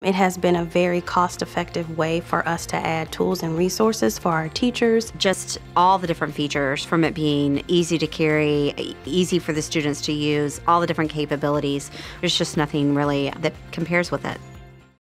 It has been a very cost-effective way for us to add tools and resources for our teachers. Just all the different features, from it being easy to carry, easy for the students to use, all the different capabilities. There's just nothing really that compares with it.